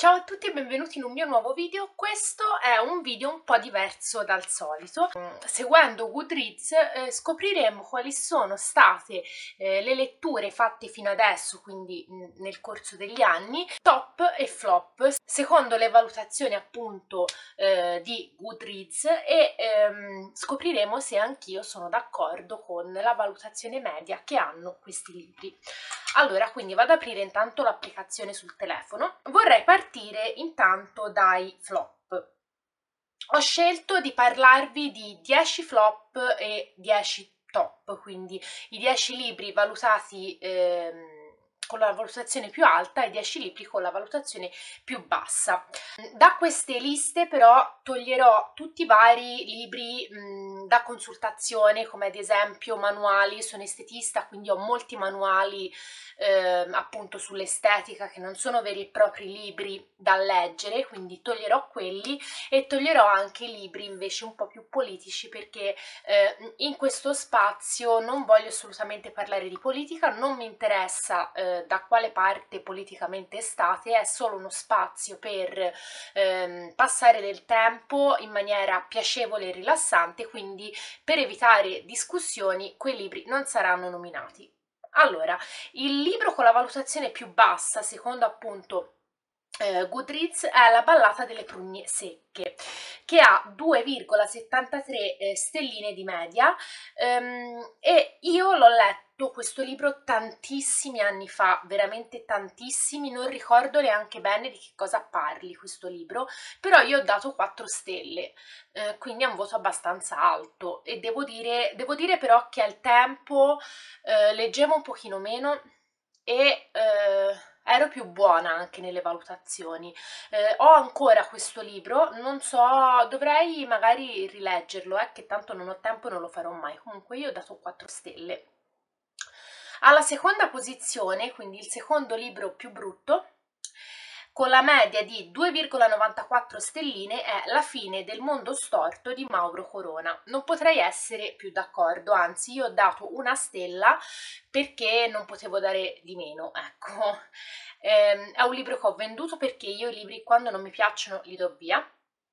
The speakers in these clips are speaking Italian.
Ciao a tutti e benvenuti in un mio nuovo video. Questo è un video un po' diverso dal solito. Seguendo Goodreads scopriremo quali sono state le letture fatte fino adesso, quindi nel corso degli anni, top e flop, secondo le valutazioni appunto di Goodreads e scopriremo se anch'io sono d'accordo con la valutazione media che hanno questi libri. Allora, quindi vado ad aprire intanto l'applicazione sul telefono. Vorrei partire intanto dai flop. Ho scelto di parlarvi di 10 flop e 10 top, quindi i 10 libri valutati con la valutazione più alta e 10 libri con la valutazione più bassa. Da queste liste però toglierò tutti i vari libri da consultazione, come ad esempio manuali. Sono estetista, quindi ho molti manuali appunto sull'estetica che non sono veri e propri libri da leggere, quindi toglierò quelli e toglierò anche libri invece un po' più politici, perché in questo spazio non voglio assolutamente parlare di politica, non mi interessa da quale parte politicamente state, è solo uno spazio per passare del tempo in maniera piacevole e rilassante, quindi per evitare discussioni quei libri non saranno nominati. Allora, il libro con la valutazione più bassa, secondo appunto Goodreads, è La ballata delle prugne secche, che ha 2,73 stelline di media, e io l'ho letto questo libro tantissimi anni fa, veramente tantissimi, non ricordo neanche bene di che cosa parli questo libro, però io ho dato 4 stelle, quindi è un voto abbastanza alto, e devo dire però che al tempo leggevo un pochino meno e ero più buona anche nelle valutazioni. Ho ancora questo libro, non so, dovrei magari rileggerlo, che tanto non ho tempo e non lo farò mai. Comunque io ho dato 4 stelle. Alla seconda posizione, quindi il secondo libro più brutto, con la media di 2,94 stelline, è La fine del mondo storto di Mauro Corona. Non potrei essere più d'accordo, anzi io ho dato una stella perché non potevo dare di meno, ecco. È un libro che ho venduto perché io i libri quando non mi piacciono li do via.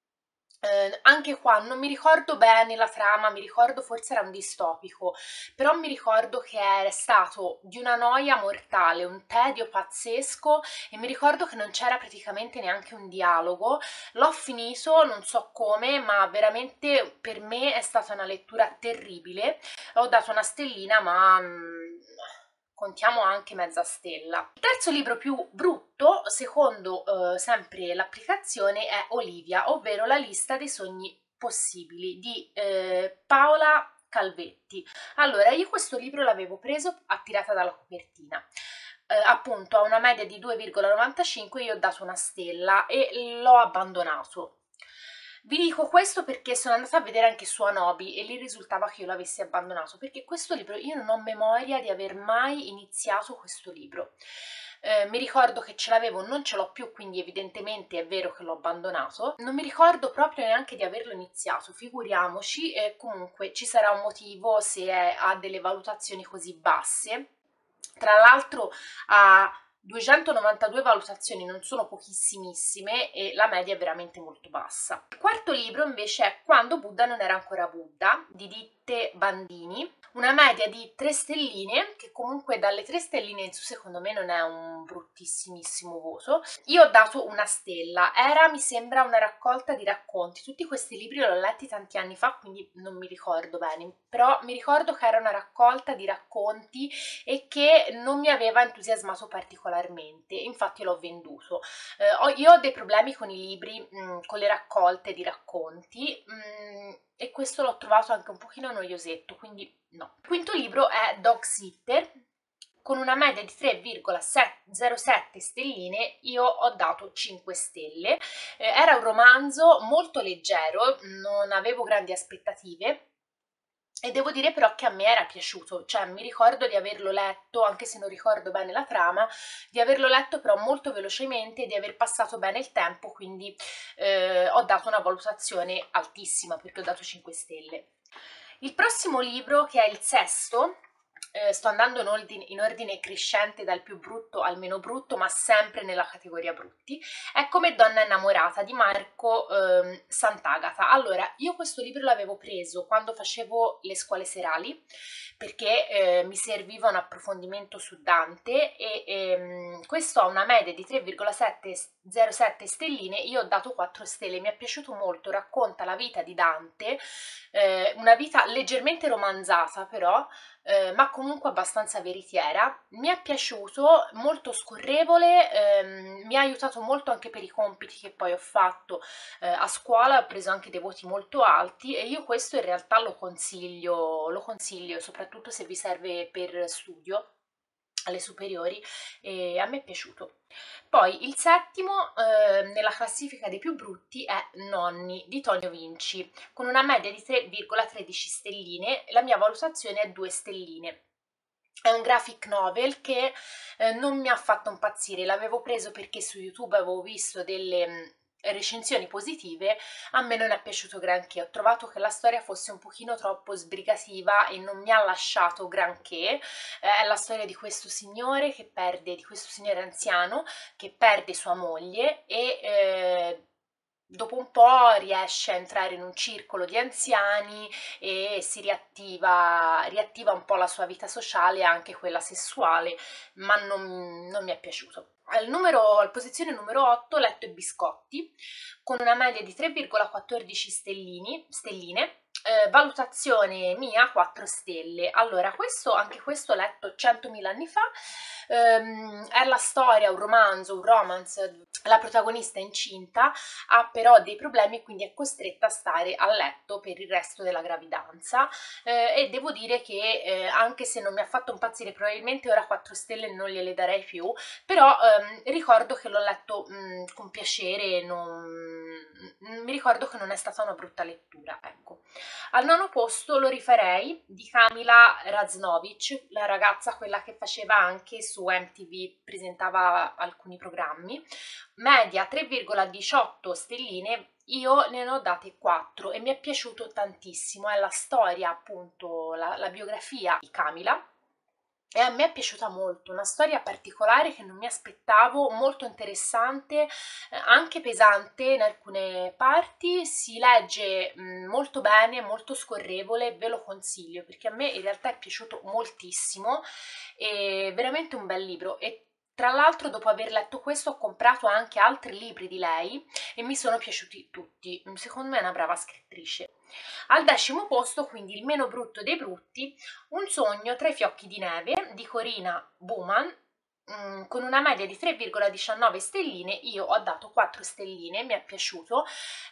Anche qua non mi ricordo bene la trama, mi ricordo forse era un distopico, però mi ricordo che è stato di una noia mortale, un tedio pazzesco, e mi ricordo che non c'era praticamente neanche un dialogo. L'ho finito, non so come, ma veramente per me è stata una lettura terribile. Ho dato una stellina, ma contiamo anche mezza stella. Il terzo libro più brutto, secondo sempre l'applicazione, è Olivia, ovvero La lista dei sogni possibili di Paola Calvetti. Allora, io questo libro l'avevo preso attirata dalla copertina. Appunto ha una media di 2,95, io ho dato una stella e l'ho abbandonato. Vi dico questo perché sono andata a vedere anche su Anobi e lì risultava che io l'avessi abbandonato, perché questo libro io non ho memoria di aver mai iniziato questo libro. Mi ricordo che ce l'avevo, non ce l'ho più, quindi evidentemente è vero che l'ho abbandonato. Non mi ricordo proprio neanche di averlo iniziato, figuriamoci, e comunque ci sarà un motivo se ha delle valutazioni così basse. Tra l'altro ha 292 valutazioni, non sono pochissimissime, e la media è veramente molto bassa. Il quarto libro invece è Quando Buddha non era ancora Buddha, di Ditte Bandini, una media di 3 stelline, che comunque dalle 3 stelline in su secondo me non è un bruttissimissimo voto. Io ho dato una stella, era mi sembra una raccolta di racconti, tutti questi libri li ho letti tanti anni fa, quindi non mi ricordo bene, però mi ricordo che era una raccolta di racconti e che non mi aveva entusiasmato particolarmente, infatti l'ho venduto. Io ho dei problemi con i libri, con le raccolte di racconti, e questo l'ho trovato anche un pochino noiosetto, quindi no. Il quinto libro è Dog Sitter, con una media di 3,07 stelline, io ho dato 5 stelle. Era un romanzo molto leggero, non avevo grandi aspettative, e devo dire però che a me era piaciuto, cioè mi ricordo di averlo letto, anche se non ricordo bene la trama, di averlo letto però molto velocemente e di aver passato bene il tempo, quindi ho dato una valutazione altissima perché ho dato 5 stelle. Il prossimo libro, che è il sesto, sto andando in ordine crescente dal più brutto al meno brutto, ma sempre nella categoria brutti. È Come donna innamorata di Marco Sant'Agata. Allora, io questo libro l'avevo preso quando facevo le scuole serali, perché mi serviva un approfondimento su Dante e questo ha una media di 3,707 stelline, io ho dato 4 stelle, mi è piaciuto molto, racconta la vita di Dante, una vita leggermente romanzata però, ma comunque abbastanza veritiera. Mi è piaciuto, molto scorrevole, mi ha aiutato molto anche per i compiti che poi ho fatto a scuola, ho preso anche dei voti molto alti e io questo in realtà lo consiglio soprattutto se vi serve per studio alle superiori, e a me è piaciuto. Poi il settimo nella classifica dei più brutti è Nonni di Tonio Vinci, con una media di 3,13 stelline, la mia valutazione è 2 stelline. È un graphic novel che non mi ha fatto impazzire, l'avevo preso perché su YouTube avevo visto delle recensioni positive, a me non è piaciuto granché, ho trovato che la storia fosse un pochino troppo sbrigativa e non mi ha lasciato granché. È la storia di questo signore di questo signore anziano che perde sua moglie e dopo un po' riesce a entrare in un circolo di anziani e si riattiva un po' la sua vita sociale e anche quella sessuale, ma non mi è piaciuto. Al posizione numero 8 letto i biscotti, con una media di 3,14 stelline, valutazione mia 4 stelle. Allora, anche questo letto 100.000 anni fa, è la storia, un romance, la protagonista è incinta, ha però dei problemi e quindi è costretta a stare a letto per il resto della gravidanza, e devo dire che anche se non mi ha fatto impazzire, probabilmente ora 4 stelle non gliele darei più, però ricordo che l'ho letto con piacere, mi ricordo che non è stata una brutta lettura, ecco. Al nono posto lo rifarei, di Kamila Raznovic, la ragazza quella che faceva anche su MTV, presentava alcuni programmi, media 3,18 stelline, io ne ho date 4 e mi è piaciuto tantissimo, è la storia appunto, la biografia di Kamila. E a me è piaciuta molto, una storia particolare che non mi aspettavo, molto interessante, anche pesante in alcune parti, si legge molto bene, molto scorrevole, ve lo consiglio perché a me in realtà è piaciuto moltissimo, è veramente un bel libro e tra l'altro dopo aver letto questo ho comprato anche altri libri di lei e mi sono piaciuti tutti, secondo me è una brava scrittrice. Al decimo posto, quindi il meno brutto dei brutti, Un sogno tra i fiocchi di neve di Corina Baumann, con una media di 3,19 stelline, io ho dato 4 stelline, mi è piaciuto.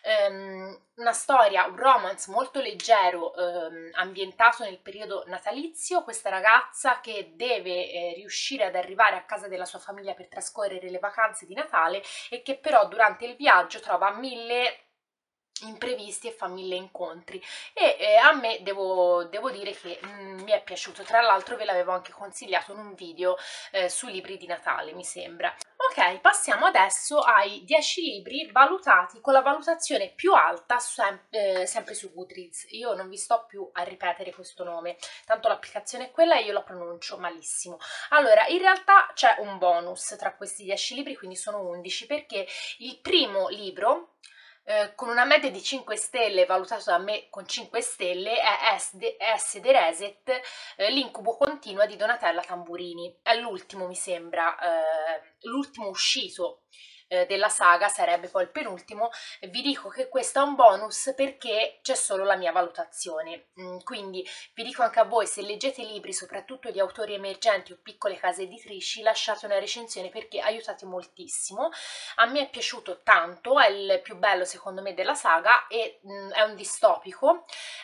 Una storia, un romance molto leggero, ambientato nel periodo natalizio, questa ragazza che deve riuscire ad arrivare a casa della sua famiglia per trascorrere le vacanze di Natale e che però durante il viaggio trova 1000 imprevisti e fa 1000 incontri e a me devo dire che mi è piaciuto, tra l'altro ve l'avevo anche consigliato in un video su libri di Natale mi sembra. Ok, passiamo adesso ai 10 libri valutati con la valutazione più alta sempre su Goodreads. Io non vi sto più a ripetere questo nome, tanto l'applicazione è quella e io la pronuncio malissimo. Allora, in realtà c'è un bonus tra questi 10 libri, quindi sono 11, perché il primo libro con una media di 5 stelle, valutato da me con 5 stelle, è S. De Reset, l'incubo continua di Donatella Tamburini. È l'ultimo, mi sembra, l'ultimo uscito della saga, sarebbe poi il penultimo. Vi dico che questo è un bonus perché c'è solo la mia valutazione, quindi vi dico anche a voi, se leggete libri soprattutto di autori emergenti o piccole case editrici, lasciate una recensione perché aiutate moltissimo. A me è piaciuto tanto, è il più bello secondo me della saga e è un distopico,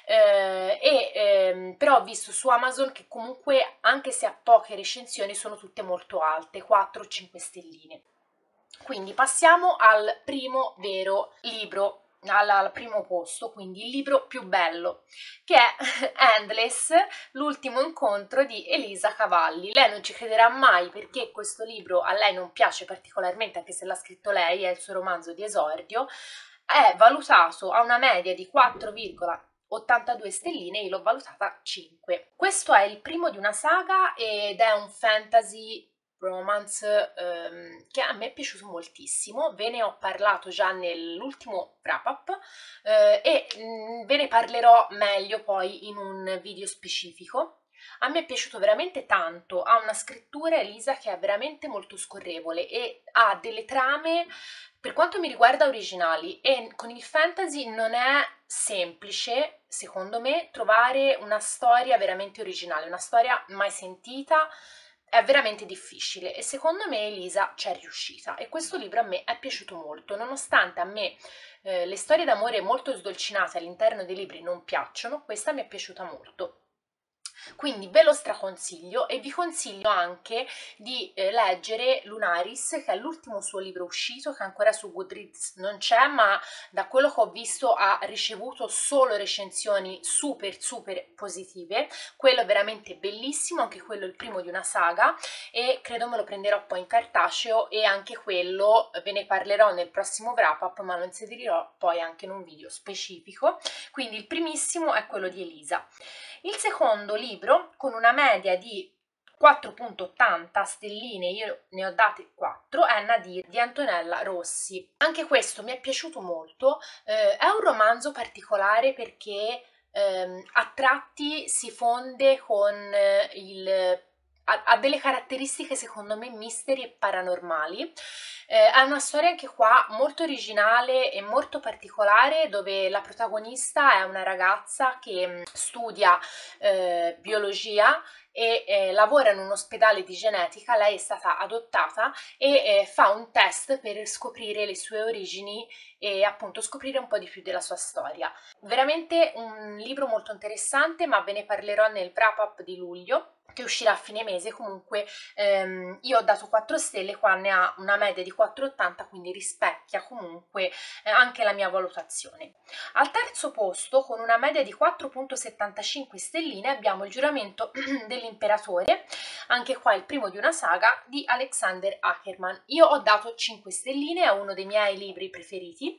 però ho visto su Amazon che comunque anche se ha poche recensioni sono tutte molto alte, 4-5 stelline. Quindi passiamo al primo vero libro, al primo posto, quindi il libro più bello, che è Endless, l'ultimo incontro di Elisa Cavalli. Lei non ci crederà mai perché questo libro a lei non piace particolarmente, anche se l'ha scritto lei, è il suo romanzo di esordio, è valutato a una media di 82 stelline, io l'ho valutata 5. Questo è il primo di una saga ed è un fantasy romance che a me è piaciuto moltissimo. Ve ne ho parlato già nell'ultimo wrap up e ve ne parlerò meglio poi in un video specifico. A me è piaciuto veramente tanto, ha una scrittura, Elisa, che è veramente molto scorrevole e ha delle trame, per quanto mi riguarda, originali, e con il fantasy non è semplice, secondo me, trovare una storia veramente originale, una storia mai sentita. È veramente difficile e secondo me Elisa c'è riuscita e questo libro a me è piaciuto molto, nonostante a me le storie d'amore molto sdolcinate all'interno dei libri non piacciono, questa mi è piaciuta molto. Quindi ve lo straconsiglio e vi consiglio anche di leggere Lunaris, che è l'ultimo suo libro uscito, che ancora su Goodreads non c'è, ma da quello che ho visto ha ricevuto solo recensioni super positive. Quello è veramente bellissimo, anche quello è il primo di una saga e credo me lo prenderò poi in cartaceo e anche quello ve ne parlerò nel prossimo wrap up, ma lo inserirò poi anche in un video specifico. Quindi il primissimo è quello di Elisa. Il secondo libro, con una media di 4.80 stelline, io ne ho date 4, è Nadir di Antonella Rossi. Anche questo mi è piaciuto molto, è un romanzo particolare perché a tratti si fonde con ha delle caratteristiche secondo me misteri e paranormali. È una storia anche qua molto originale e molto particolare, dove la protagonista è una ragazza che studia biologia e lavora in un ospedale di genetica. Lei è stata adottata e fa un test per scoprire le sue origini e appunto scoprire un po' di più della sua storia. Veramente un libro molto interessante, ma ve ne parlerò nel wrap up di luglio, che uscirà a fine mese. Comunque io ho dato 4 stelle, qua ne ha una media di 4,80, quindi rispecchia comunque anche la mia valutazione. Al terzo posto, con una media di 4,75 stelline, abbiamo Il giuramento dell'imperatore, anche qua il primo di una saga di Alexander Akerman. Io ho dato 5 stelline, è uno dei miei libri preferiti.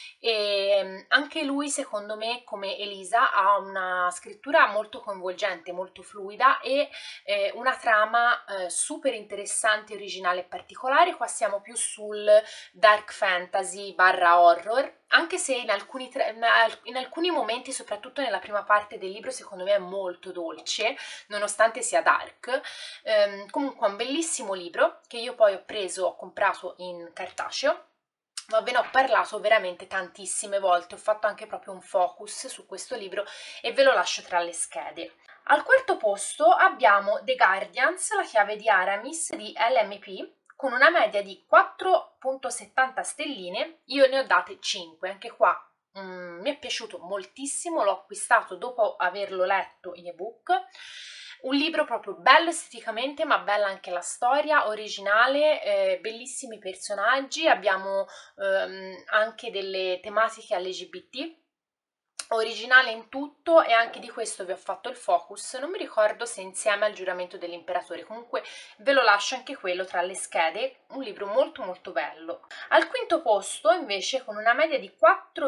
E anche lui, secondo me, come Elisa, ha una scrittura molto coinvolgente, molto fluida e una trama super interessante, originale e particolare. Qua siamo più sul dark fantasy barra horror, anche se in alcuni momenti, soprattutto nella prima parte del libro, secondo me è molto dolce, nonostante sia dark. Comunque è un bellissimo libro che io poi ho comprato in cartaceo, ma ve ne ho parlato veramente tantissime volte, ho fatto anche proprio un focus su questo libro e ve lo lascio tra le schede. Al quarto posto abbiamo The Guardians, la chiave di Aramis di LMP, con una media di 4.70 stelline, io ne ho date 5, anche qua mi è piaciuto moltissimo, l'ho acquistato dopo averlo letto in ebook. Un libro proprio bello esteticamente, ma bella anche la storia, originale, bellissimi personaggi, abbiamo anche delle tematiche LGBT, originale in tutto, e anche di questo vi ho fatto il focus, non mi ricordo se insieme al giuramento dell'imperatore, comunque ve lo lascio anche quello tra le schede, un libro molto bello. Al quinto posto invece, con una media di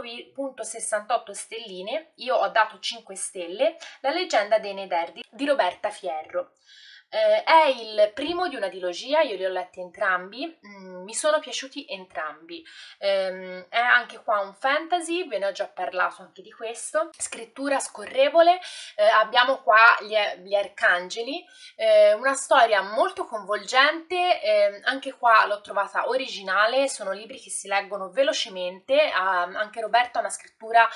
4,68 stelline, io ho dato 5 stelle, La leggenda dei Nederdi di Roberta Fierro. È il primo di una trilogia, io li ho letti entrambi, mi sono piaciuti entrambi. È anche qua un fantasy, ve ne ho già parlato anche di questo, scrittura scorrevole, abbiamo qua gli arcangeli, una storia molto coinvolgente, anche qua l'ho trovata originale, sono libri che si leggono velocemente, anche Roberta ha una scrittura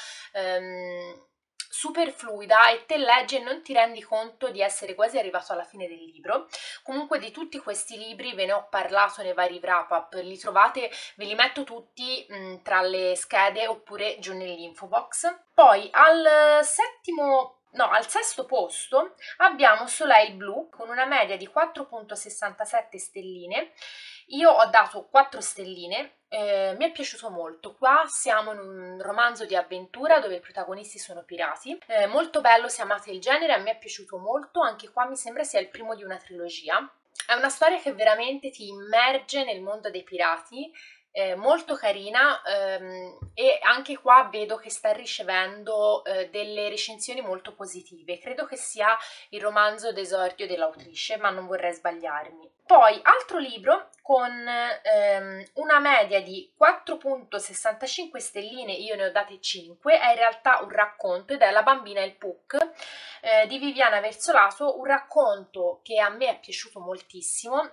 super fluida e te leggi e non ti rendi conto di essere quasi arrivato alla fine del libro. Comunque di tutti questi libri ve ne ho parlato nei vari wrap up, li trovate, ve li metto tutti tra le schede oppure giù nell'info box. Poi al sesto posto abbiamo Soleil Blu con una media di 4.67 stelline. Io ho dato 4 stelline, mi è piaciuto molto. Qua siamo in un romanzo di avventura dove i protagonisti sono pirati, molto bello se amate il genere, a me è piaciuto molto, anche qua mi sembra sia il primo di una trilogia. È una storia che veramente ti immerge nel mondo dei pirati molto carina, e anche qua vedo che sta ricevendo delle recensioni molto positive. Credo che sia il romanzo d'esordio dell'autrice, ma non vorrei sbagliarmi. Poi, altro libro con una media di 4,65 stelline, io ne ho date 5, è in realtà un racconto ed è La bambina e il Puck di Viviana Verzolato, un racconto che a me è piaciuto moltissimo.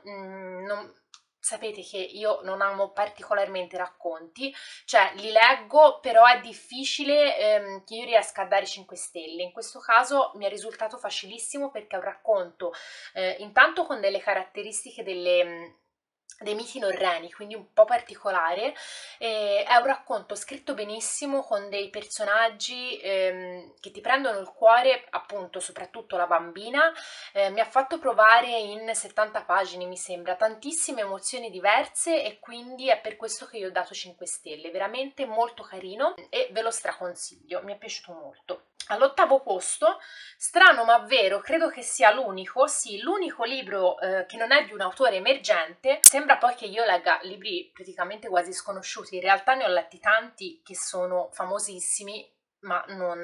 Sapete che io non amo particolarmente racconti, cioè li leggo, però è difficile che io riesca a dare 5 stelle. In questo caso mi è risultato facilissimo perché è un racconto intanto con delle caratteristiche dei miti norreni, quindi un po' particolare. È un racconto scritto benissimo con dei personaggi che ti prendono il cuore, appunto, soprattutto la bambina. Mi ha fatto provare in 70 pagine, mi sembra, tantissime emozioni diverse e quindi è per questo che io ho dato 5 stelle, veramente molto carino e ve lo straconsiglio, mi è piaciuto molto. All'8º posto, strano ma vero, credo che sia l'unico, sì, l'unico libro che non è di un autore emergente. Sembra poi che io legga libri praticamente quasi sconosciuti, in realtà ne ho letti tanti che sono famosissimi, ma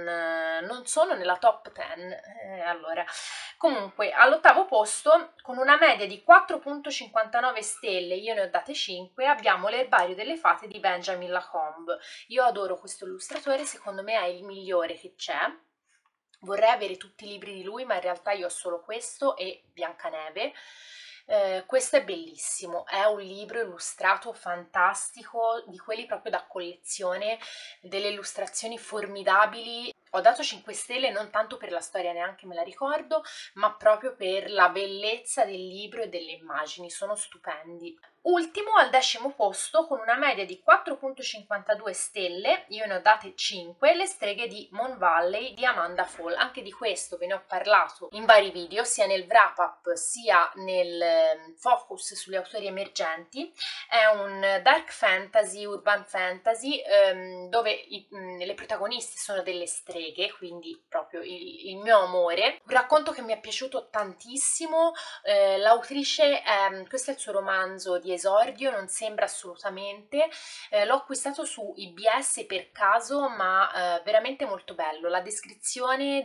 non sono nella top 10. Allora, comunque, all'8º posto, con una media di 4,59 stelle, io ne ho date 5, abbiamo L'erbario delle fate di Benjamin Lacombe. Io adoro questo illustratore, secondo me è il migliore che c'è. Vorrei avere tutti i libri di lui, ma in realtà io ho solo questo e Biancaneve. Questo è bellissimo, è un libro illustrato fantastico, di quelli proprio da collezione, delle illustrazioni formidabili. Ho dato 5 stelle non tanto per la storia, neanche me la ricordo, ma proprio per la bellezza del libro e delle immagini, sono stupendi. Ultimo, al 10º posto, con una media di 4,52 stelle, io ne ho date 5, Le streghe di Mon Valley di Amanda Fall. Anche di questo ve ne ho parlato in vari video, sia nel wrap-up sia nel focus sugli autori emergenti. È un dark fantasy, urban fantasy, dove le protagoniste sono delle streghe, quindi proprio il mio amore. Un racconto che mi è piaciuto tantissimo. L'autrice, questo è il suo romanzo di esordio, non sembra assolutamente. L'ho acquistato su IBS per caso, ma veramente molto bello. La descrizione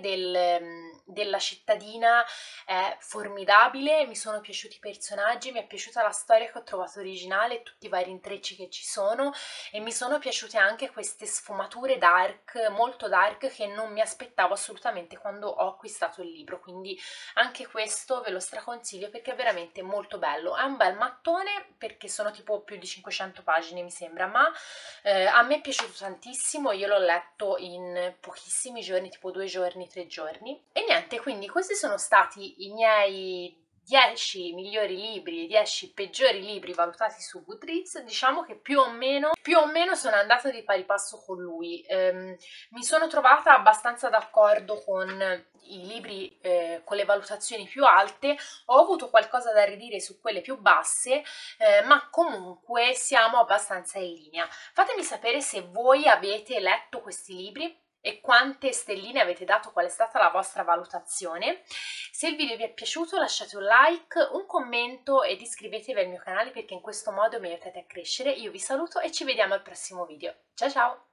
della cittadina è formidabile, mi sono piaciuti i personaggi, mi è piaciuta la storia che ho trovato originale, tutti i vari intrecci che ci sono, e mi sono piaciute anche queste sfumature dark, molto dark, che non mi aspettavo assolutamente quando ho acquistato il libro, quindi anche questo ve lo straconsiglio perché è veramente molto bello. È un bel mattone perché sono tipo più di 500 pagine mi sembra, ma a me è piaciuto tantissimo. Io l'ho letto in pochissimi giorni, tipo 2 giorni, 3 giorni. E niente, quindi questi sono stati i miei 10 migliori libri e 10 peggiori libri valutati su Goodreads. Diciamo che più o meno sono andata di pari passo con lui. Mi sono trovata abbastanza d'accordo con i libri con le valutazioni più alte, ho avuto qualcosa da ridire su quelle più basse, ma comunque siamo abbastanza in linea. Fatemi sapere se voi avete letto questi libri e quante stelline avete dato, qual è stata la vostra valutazione. Se il video vi è piaciuto lasciate un like, un commento ed iscrivetevi al mio canale perché in questo modo mi aiutate a crescere. Io vi saluto e ci vediamo al prossimo video. Ciao ciao!